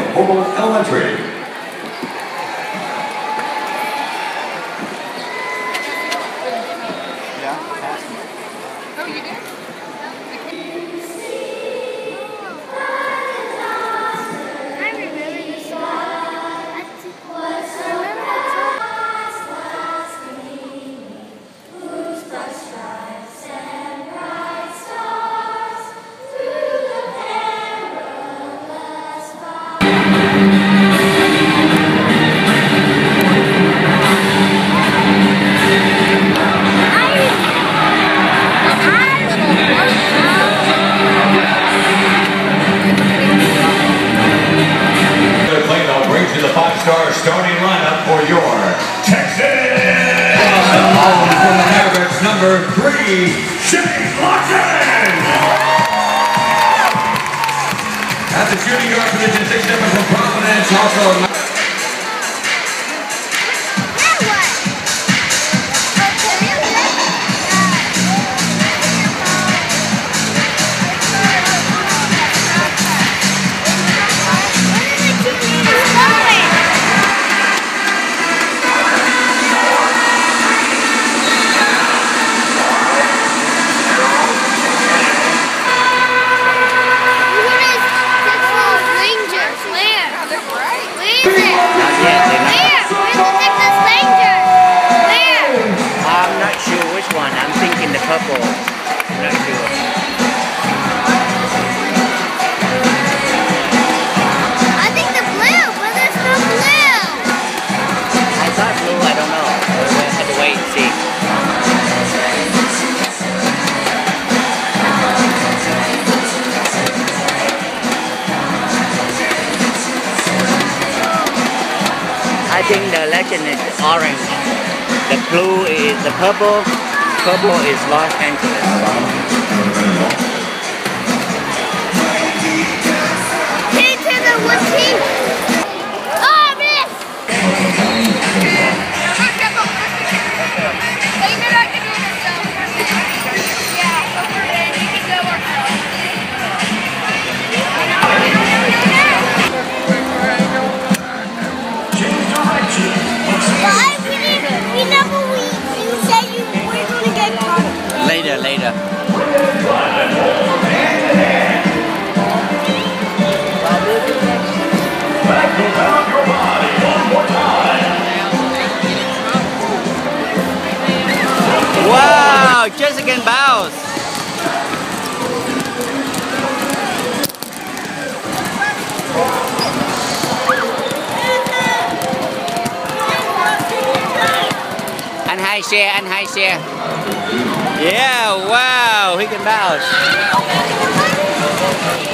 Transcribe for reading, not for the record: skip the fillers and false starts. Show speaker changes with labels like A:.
A: Humboldt Elementary. Starting lineup for your Texas! Ball from the Mavericks, number 3, Shane Lawson! At the shooting guard position, 6'7" from Providence, also
B: purple. I'm not sure.
C: I think the blue, but there's no blue.
B: I thought blue, I don't know. We'll have to wait and see. I think the legend is orange. The blue is the purple. Purple is Los Angeles.
C: Hit to the wood team. Oh, miss!
B: Later. Wow, Jessica and Bows. Anh hai share. Yeah, wow, he can bounce.